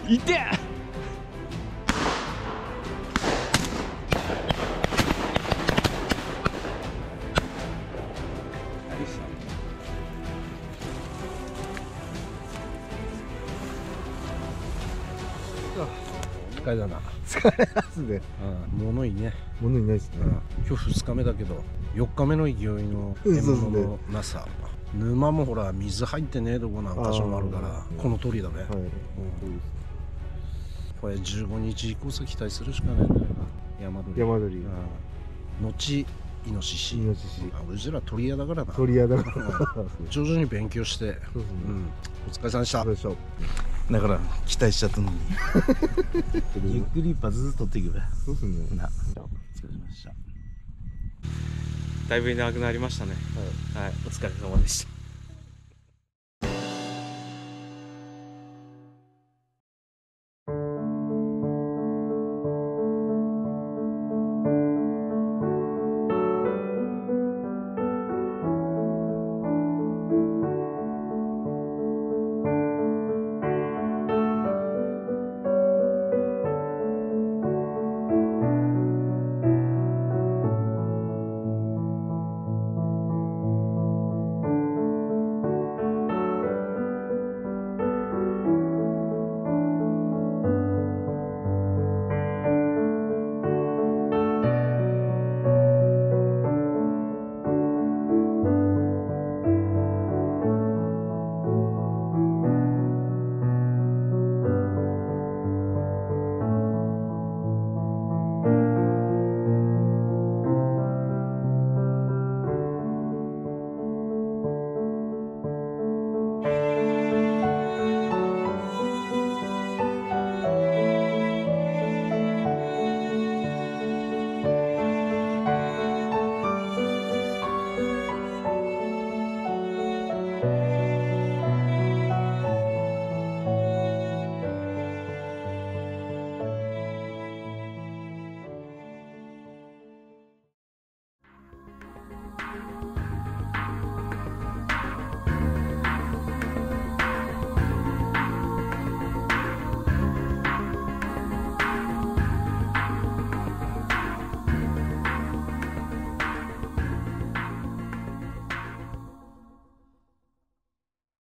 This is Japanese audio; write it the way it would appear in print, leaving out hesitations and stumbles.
いてえ。疲れだな。 疲れますね。 物いいね。 物いないですね。 今日2日目だけど4日目の勢いの獲物のなさ。沼もほら水入ってねえとこ何箇所もあるからこの通りだね。これ15日以降さ期待するしかないんじゃないか。山鳥。 山鳥。 後イノシシ。うちら鳥屋だからな。 鳥屋だから。 徐々に勉強して。お疲れさんでした。 だから期待しちゃったのにゆっくりバズーッと取っていくべ。 そうですね。 お疲れ様でした。 だいぶいなくなりましたね。はい、お疲れ様でした。